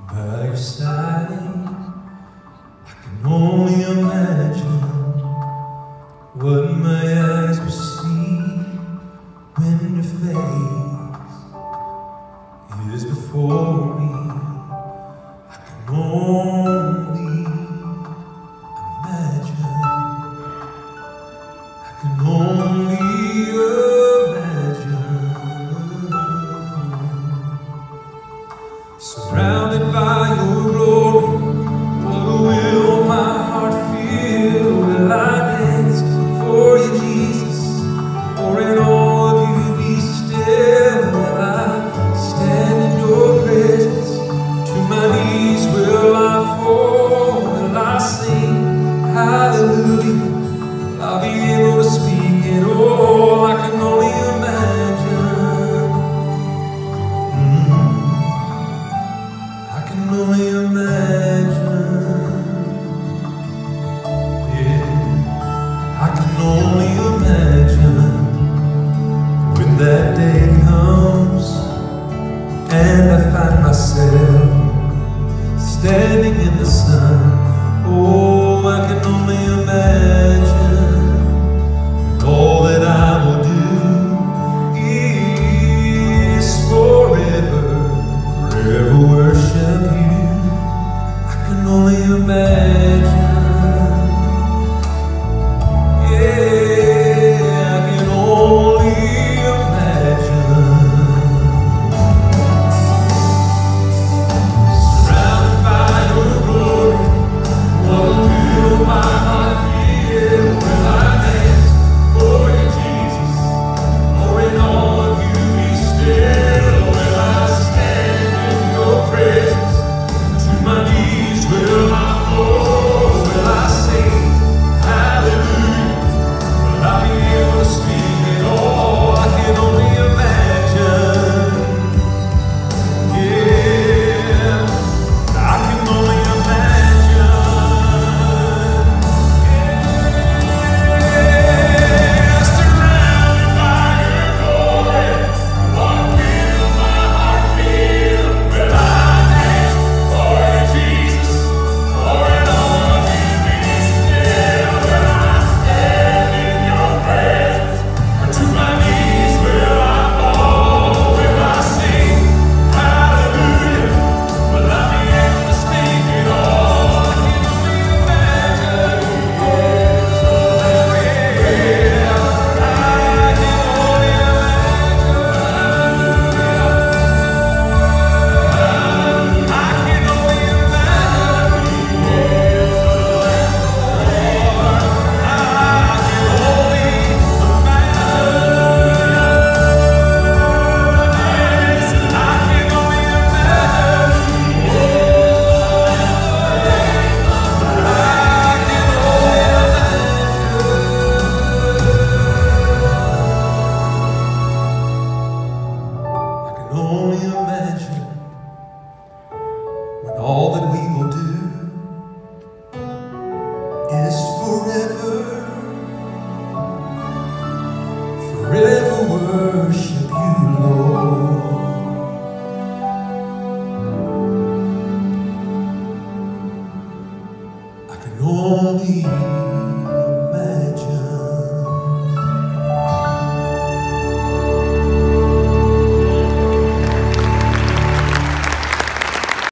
By your side, I can only imagine what my eyes will see when your face is before me. I can only imagine. I can only imagine. Surrounded by your glory, what will my heart feel? Will I dance for you, Jesus? Or in all of you be still? Will I stand in your presence? To my knees will I fall? Will I sing hallelujah? Will I be able to speak it all? I can only imagine. I can only imagine. Yeah, I can only imagine when that day comes and I find myself standing in the sun. Oh, I can only imagine all that I will do is forever worship you. I can only imagine.